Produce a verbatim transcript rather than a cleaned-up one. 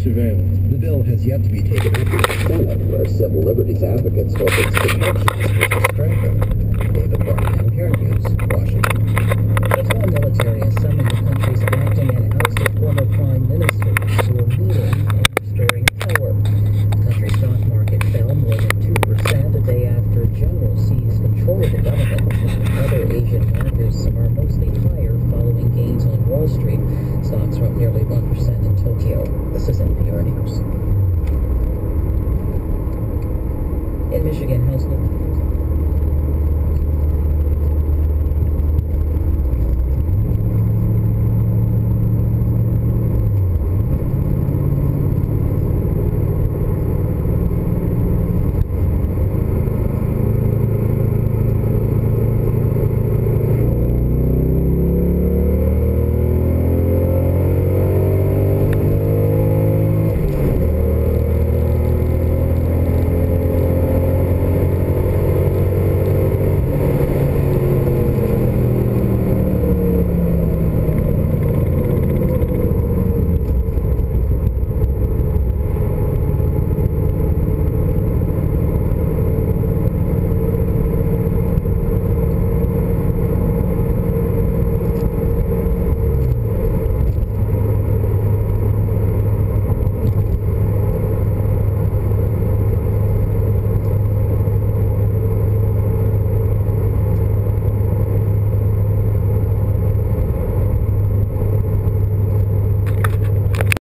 surveillance. The bill has yet to be taken up in the Senate, where civil liberties advocates hope its protections will be strengthened. David Barnhill, Hair News, Washington. The full military has summoned the country's acting and ousted former prime ministers to a meeting on restoring power. The country's stock market fell more than two percent a day after generals seized control of the government. Other Asian markets are mostly higher following gains on Wall Street. Stocks are up nearly one percent in Tokyo. This is N P R News. In Michigan, House